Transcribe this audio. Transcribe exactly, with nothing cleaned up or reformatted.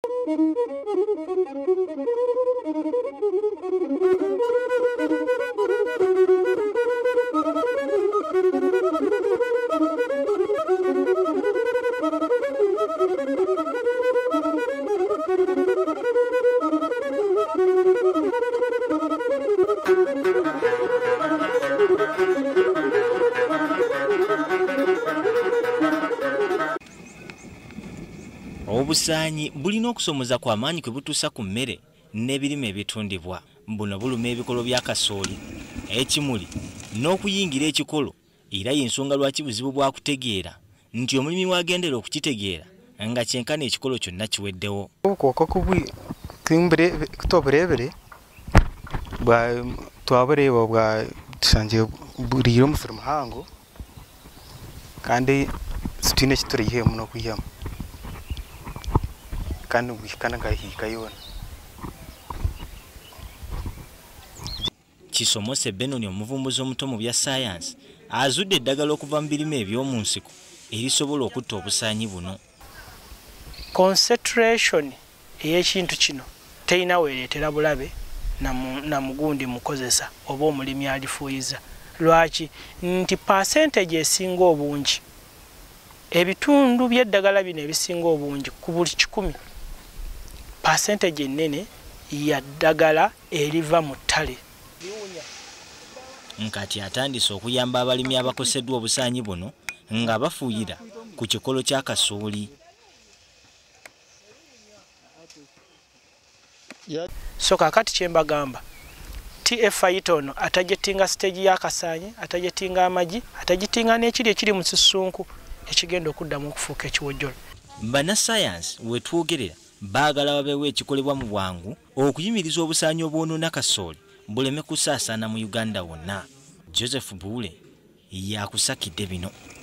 Obusaanyi bulina okusomoza kwa maanyi kwe butuusa ku mmere n'ebirime ebitundibwa. Buno buluma ebikolo bya kasooli, ekimuli n'okuyingira ekikolo, era y'ensonga lwaki buzibu bwa kutegeera nti omulimi waagendera okukitegeera nga kyenkana ekikolo kyonna kiweddewo. Obukooko kubi kimbere kutoberebere bwa twabureeba bwa tusanje buriire omusiri muhango kandi situine kituriye muno kwiyamu kandi bwikana ngahika yona. Kisomose Benoni omuvumbuzi omuto mu bya science azudde eddagala okuva mu birime eby'omu nsiko erisobola okutta obusaanyi buno. Concentration ey'ekintu kino teyina weereetera bulabe na mugundi mukozesa oba omulimi alifuuyiza. Lwaki? Nti percentage esinga obungi, ebitundu by'eddagala bino ebisinga obungi ku buli kikumi, percentage ennene ya ddagala eriva mu ttale. Nkati atandise okuyamba abalimi abakoseddwa obusaanyi buno nga bafuuyira ku kikolo kya kasooli. So kakati kyembagamba T F itono atajetinga stage ya kasaanyi, atajetinga amagi, atajetinga n'ekiri ekiri mu kisunku ekigenda okuddamu okufuuka ekiwojjolo. Bana science we twogerera baagala babeewo ekikolebwa mu bwangu okuyimiriza obusaanyi obwonoona kasooli buleme kusaasaana mu Uganda wonna. Joseph Buule yakusakidde bino.